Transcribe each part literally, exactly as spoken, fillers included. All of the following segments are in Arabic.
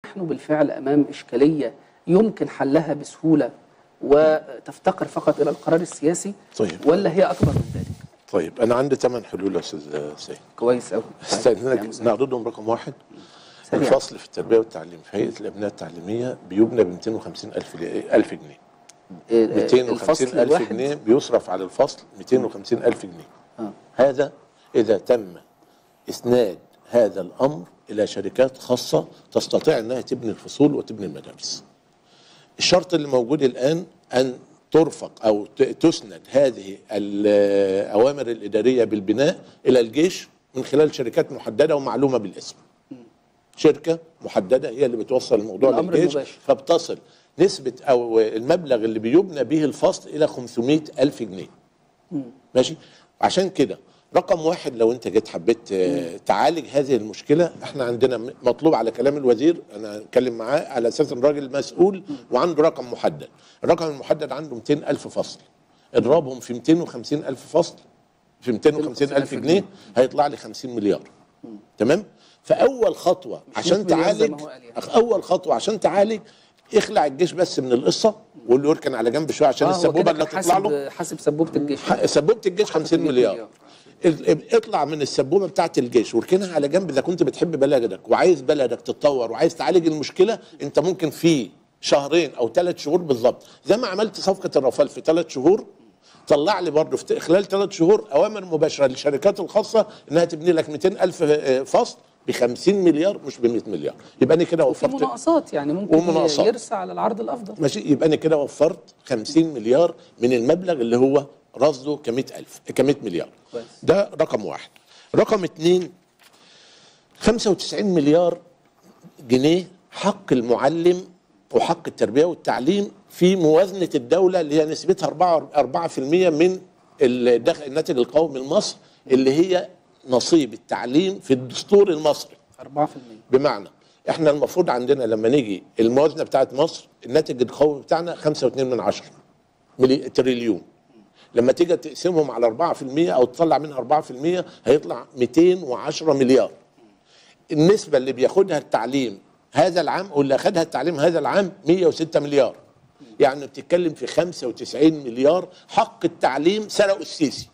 نحن بالفعل أمام إشكالية يمكن حلها بسهولة وتفتقر فقط إلى القرار السياسي؟ طيب، ولا هي أكبر من ذلك؟ طيب أنا عندي ثمان حلول يا أستاذ سيد. كويس أوي. استاذنك نعرضهم. رقم واحد، سريع. الفصل في التربية والتعليم في هيئة الأبناء التعليمية بيبنى ب مئتين وخمسين ألف ألف جنيه. مئتين وخمسين ألف جنيه بيصرف على الفصل مئتين وخمسين ألف جنيه. آه. هذا إذا تم إسناد هذا الأمر إلى شركات خاصة تستطيع أنها تبني الفصول وتبني المدارس. الشرط اللي موجود الآن أن ترفق أو تسند هذه الأوامر الإدارية بالبناء إلى الجيش من خلال شركات محددة ومعلومة بالاسم. شركة محددة هي اللي بتوصل الموضوع للجيش، فبتصل نسبة أو المبلغ اللي بيبنى به الفصل إلى خمسمئة ألف جنيه. ماشي؟ عشان كده رقم واحد، لو انت جيت حبيت تعالج هذه المشكله، احنا عندنا مطلوب على كلام الوزير، انا اتكلم معاه على اساس ان الراجل مسؤول وعنده رقم محدد. الرقم المحدد عنده مئتين ألف فصل، اضربهم في مئتين وخمسين ألف فصل في مئتين وخمسين ألف جنيه هيطلع لي خمسين مليار. تمام؟ فاول خطوه عشان تعالج اول خطوه عشان تعالج اخلع الجيش بس من القصه وقول له يركن على جنب شويه عشان آه السبوبه اللي تطلع له. حاسب سبوبه الجيش، سبوبه الجيش خمسين مليار. اطلع من السبوبه بتاعت الجيش واركنها على جنب. اذا كنت بتحب بلدك وعايز بلدك تتطور وعايز تعالج المشكله، انت ممكن في شهرين او ثلاث شهور بالظبط، زي ما عملت صفقه الرافال في ثلاث شهور، طلع لي برضه في خلال ثلاث شهور اوامر مباشره للشركات الخاصه انها تبني لك مئتين ألف فصل ب خمسين مليار مش ب مئة مليار. يبقى انا كده وفرت مناقصات، يعني ممكن ومناقصات. يرسى على العرض الافضل. ماشي، يبقى انا كده وفرت خمسين مليار من المبلغ اللي هو رصده ك مئة ألف ك مئة مليار. كويس. ده رقم واحد. رقم اثنين، خمسة وتسعين مليار جنيه حق المعلم وحق التربيه والتعليم في موازنه الدوله اللي هي نسبتها أربعة بالمئة من الدخل الناتج القومي لمصر، اللي هي نصيب التعليم في الدستور المصري. أربعة بالمئة. بمعنى احنا المفروض عندنا لما نيجي الموازنه بتاعت مصر الناتج القومي بتاعنا خمسة واتنين من عشرة تريليون. لما تيجي تقسمهم على أربعة بالمئة او تطلع منها أربعة بالمئة هيطلع مئتين وعشرة مليار. النسبه اللي بياخدها التعليم هذا العام واللي اخدها التعليم هذا العام مئة وستة مليار. يعني بتتكلم في خمسة وتسعين مليار حق التعليم سرقوا السيسي.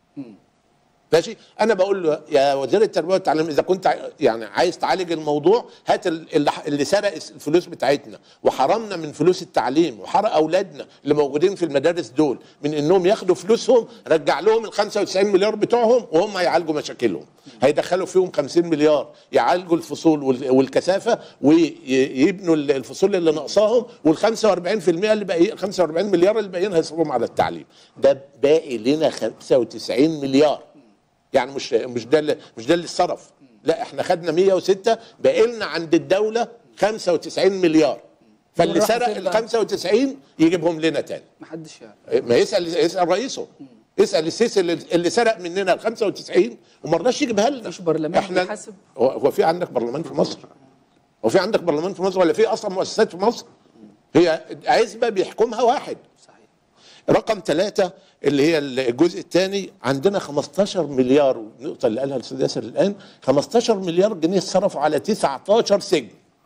ماشي؟ انا بقول له يا وزير التربيه والتعليم، اذا كنت يعني عايز تعالج الموضوع هات اللي, اللي سرق الفلوس بتاعتنا وحرمنا من فلوس التعليم وحرق اولادنا اللي موجودين في المدارس دول من انهم ياخدوا فلوسهم، رجع لهم ال خمسة وتسعين مليار بتوعهم وهم هيعالجوا مشاكلهم. هيدخلوا فيهم خمسين مليار يعالجوا الفصول والكثافه ويبنوا الفصول اللي ناقصاهم، وال خمسة وأربعين بالمئة اللي باقيين خمسة وأربعين مليار اللي باقيين هيصرفوهم على التعليم. ده باقي لنا خمسة وتسعين مليار. يعني مش مش ده اللي مش ده اللي اتصرف، لا احنا خدنا مئة وستة باقي لنا عند الدوله خمسة وتسعين مليار. فاللي سرق ال خمسة وتسعين يجيبهم لنا تاني. محدش يعني. ما يسال يسال رئيسه، يسال السيسي اللي, اللي سرق مننا ال خمسة وتسعين وما رضاش يجيبها لنا. مش برلمان بيحاسب؟ هو في عندك برلمان في مصر؟ هو في عندك برلمان في مصر ولا في اصلا مؤسسات في مصر؟ هي عزبه بيحكمها واحد. رقم ثلاثة اللي هي الجزء الثاني، عندنا خمستاشر مليار، النقطة اللي قالها الأستاذ ياسر الآن، خمستاشر مليار جنيه صرفوا على تسعتاشر سجن.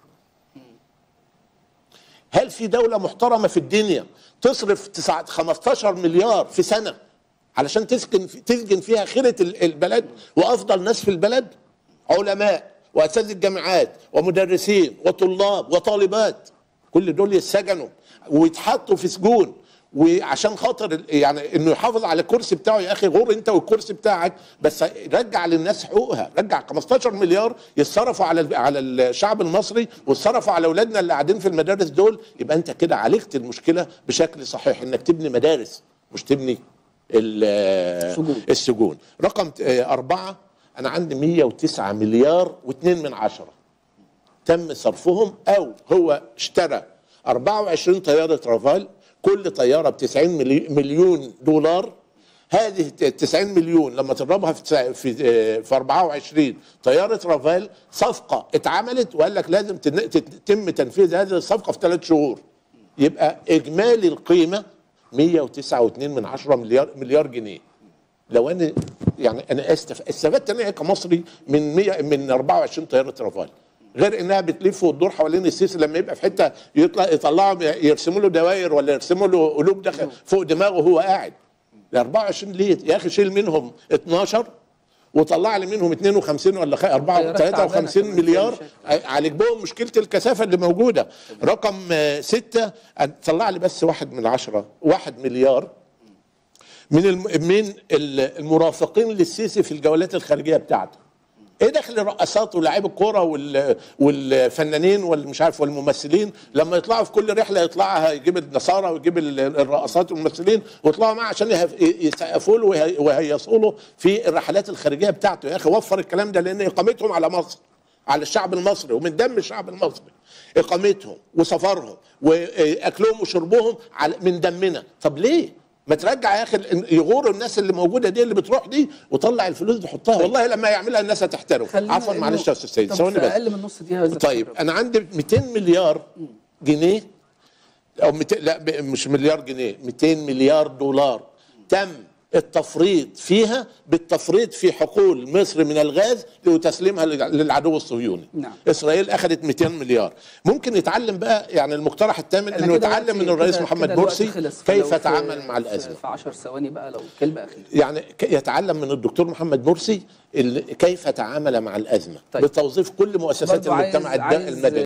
هل في دولة محترمة في الدنيا تصرف خمستاشر مليار في سنة علشان تسكن تسجن فيها خيرة البلد وأفضل ناس في البلد؟ علماء وأساتذة الجامعات ومدرسين وطلاب وطالبات، كل دول يتسجنوا ويتحطوا في سجون وعشان خاطر يعني انه يحافظ على الكرسي بتاعه. يا اخي غور انت والكرسي بتاعك، بس رجع للناس حقوقها. رجع خمستاشر مليار يتصرفوا على على الشعب المصري ويتصرفوا على اولادنا اللي قاعدين في المدارس دول. يبقى انت كده عالجت المشكله بشكل صحيح، انك تبني مدارس مش تبني السجون. السجون. رقم أربعة، انا عندي مئة وتسعة مليار واثنين من عشرة تم صرفهم، او هو اشترى أربعة وعشرين طياره رافال، كل طياره ب تسعين مليون دولار. هذه تسعين مليون لما تضربها في في في أربعة وعشرين طياره رافال، صفقه اتعملت وقال لك لازم تتم تنفيذ هذه الصفقه في ثلاث شهور. يبقى اجمالي القيمه مئة وتسعة واتنين من عشرة مليار مليار جنيه. لو انا يعني انا اسف استفدت انا كمصري من مئة من أربعة وعشرين طياره رافال، غير انها بتلف وتدور حوالين السيسي. لما يبقى في حته يطلع يطلعوا يرسموا له دواير ولا يرسموا له قلوب داخل فوق دماغه وهو قاعد. ال أربعة وعشرين ليه يا اخي؟ شيل منهم اتناشر وطلع لي منهم اتنين وخمسين ولا ثلاثة وخمسين مليار عالج بهم مشكله الكثافه اللي موجوده. رقم ستة طلع لي بس واحد من عشرة واحد مليار من الم... من المرافقين للسيسي في الجولات الخارجيه بتاعته. ايه دخل الرقصات ولاعيب الكوره وال... والفنانين والمش عارف والممثلين لما يطلعوا في كل رحله يطلعها يجيب النصارى ويجيب الرقصات والممثلين ويطلعوا معاه عشان يسقفوا له ويهيصوا له في الرحلات الخارجيه بتاعته. يا اخي وفر الكلام ده، لان اقامتهم على مصر، على الشعب المصري ومن دم الشعب المصري، اقامتهم وسفرهم واكلهم وشربهم من دمنا. طب ليه؟ ما ترجع يا اخي يغوروا الناس اللي موجوده دي اللي بتروح دي وطلع الفلوس دي حطها. طيب. والله لما يعملها الناس هتحترم. عفوا معلش يا استاذ سيد ثواني بس. اقل من نص دقيقه. طيب انا عندي مئتين مليار جنيه او مئتين لا مش مليار جنيه، مئتين مليار دولار تم التفريط فيها بالتفريط في حقول مصر من الغاز وتسليمها للعدو الصهيوني. نعم. اسرائيل اخذت مئتين مليار. ممكن يتعلم بقى، يعني المقترح الثامن انه يتعلم من الرئيس محمد مرسي كيف تعامل مع الازمه. في عشر ثواني بقى لو كلمه اخيره. يعني يتعلم من الدكتور محمد مرسي كيف تعامل مع الازمه. طيب. بتوظيف كل مؤسسات المجتمع المدني.